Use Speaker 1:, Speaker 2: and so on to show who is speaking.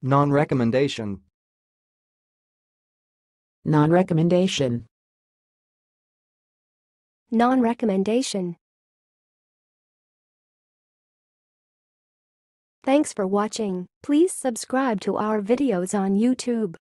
Speaker 1: Non-recommendation.
Speaker 2: Non-recommendation.
Speaker 3: Non-recommendation. Thanks for watching. Please subscribe to our videos on YouTube.